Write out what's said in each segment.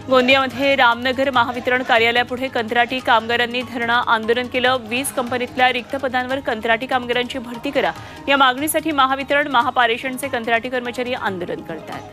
गोंदियामध्ये रामनगर महावितरण कार्यालयापुढे कंत्राटी कामगारांनी धरणं आंदोलन केलं। 20 कंपनीतल्या रिक्त पदांवर कंत्राटी कामगारांची भरती करा या मागणीसाठी महावितरण महापारेषणचे कंत्राटी कर्मचारी आंदोलन करतात।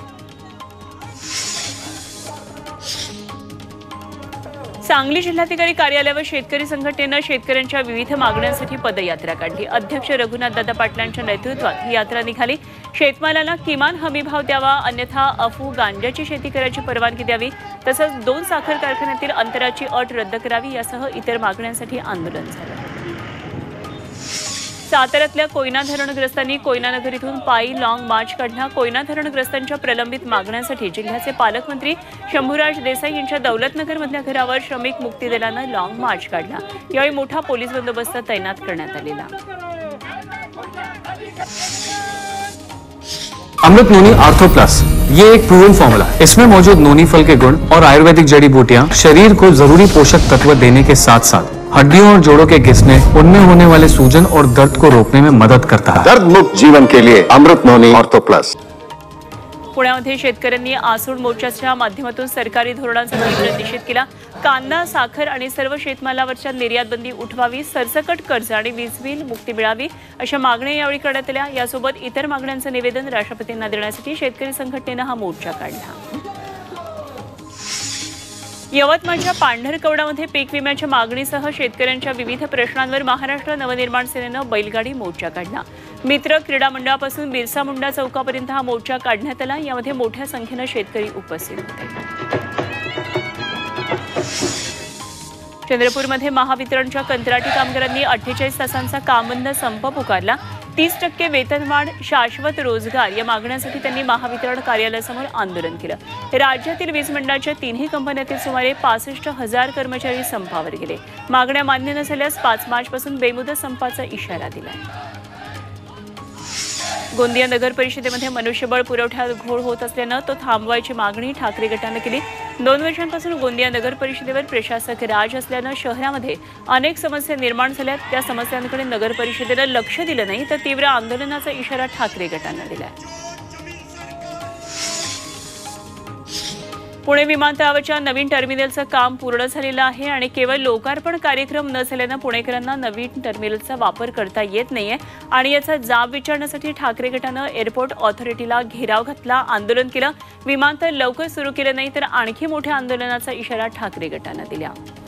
सांगली जिल्हाधिकारी कार्यालयावर शेतकरी संघटनेनं शेतकऱ्यांच्या विविध मागण्यांसाठी पदयात्रा काढली। अध्यक्ष रघुनाथदादा पाटलांच्या नेतृत्वात ही यात्रा निघाली। शेतमालाला किमान हमीभाव द्यावा, अन्यथा अफू गांजाची शेती करायची परवानगी द्यावी, तसंच 2 साखर कारखान्यातील अंतराची अट रद्द करावी यासह इतर मागण्यांसाठी आंदोलन झालं। साताऱ्यातल्या कोयना धरणग्रस्तांनी कोयनानगर इथून पायी लॉंग मार्च काढला। कोयना धरणग्रस्तांच्या प्रलंबित मागण्यांसाठी जिल्ह्याचे पालकमंत्री शंभूराज देसाई यांच्या दौलतनगरमधल्या घरावर श्रमिक मुक्ती दलानं लॉंग मार्च काढला। यावेळी मोठा पोलीस बंदोबस्त तैनात करण्यात आलेला। अमृत नोनी आर्थो प्लस ये एक प्रूवन फॉर्मूला है। इसमें मौजूद नोनी फल के गुण और आयुर्वेदिक जड़ी बूटियां शरीर को जरूरी पोषक तत्व देने के साथ साथ हड्डियों और जोड़ों के घिसने, उनमें होने वाले सूजन और दर्द को रोकने में मदद करता है। दर्द मुक्त जीवन के लिए अमृत नोनी आर्थो प्लस। पुण्यामध्ये शेतकऱ्यांनी आसूड मोर्चाच्या माध्यमातून सरकारी धोरणांचा तीव्र निषेध केला। कांदा, साखर आणि सर्व शेतमालावरच्या निर्यात बंदी उठवावी, सरसकट कर्ज आणि वीज बिल मुक्ती मिळावी अशा मागण्या यावेळी करण्यात आल्या। यासोबत इतर मागण्यांचं निवेदन राष्ट्रपतींना देण्यासाठी शेतकरी संघटनेनं हा मोर्चा काढला। यवतमाळच्या पांढरकवडामध्ये पीक विम्याच्या मागणीसह शेतकऱ्यांच्या विविध प्रश्नांवर महाराष्ट्र नवनिर्माण सेनेनं बैलगाडी मोर्चा काढला। मित्र क्रीडा मंडळापासून बिरसा मुंडा चौकापर्यंत हा मोर्चा काढण्यात आला। यामध्ये मोठ्या संख्येनं शेतकरी उपस्थित होते। चंद्रपूरमध्ये महावितरणच्या कंत्राटी कामगारांनी 48 तासांचा कामबंद संप पुकारला। 30% वेतनवाढ, शाश्वत रोजगार या मागण्यांसाठी त्यांनी महावितरण कार्यालयासमोर आंदोलन केलं। राज्यातील वीज मंडळाच्या 3ही कंपन्यातील सुमारे 65,000 कर्मचारी संपावर गेले। मागण्या मान्य नसल्यास 5 मार्चपासून बेमुदत संपाचा इशारा दिला। गोंदिया नगर परिषदेमध्ये मनुष्यबळ पुरवठ्यात घोळ होत असल्यानं तो थांबवायची मागणी ठाकरे गटानं केली। 2 वर्षांपासून गोंदिया नगर परिषदेवर प्रशासक राज असल्यानं शहरामध्ये अनेक समस्या निर्माण झाल्यात। त्या समस्यांकडे नगर परिषदेनं लक्ष दिलं नाही तर तीव्र आंदोलनाचा इशारा ठाकरे गटानं दिलाय। पुणे विमानतळावरच्या नवीन टर्मिनलचं काम पूर्ण झालेलं आहे आणि केवळ लोकार्पण कार्यक्रम न झाल्यानं पुणेकरांना नवीन टर्मिनलचा वापर करता येत नाहीये आणि याचा जाब विचारण्यासाठी ठाकरे गटानं एअरपोर्ट ऑथॉरिटीला घेराव घातला, आंदोलन केलं। विमानतळ लवकर सुरू केलं नाही तर आणखी मोठ्या आंदोलनाचा इशारा ठाकरे गटानं दिला।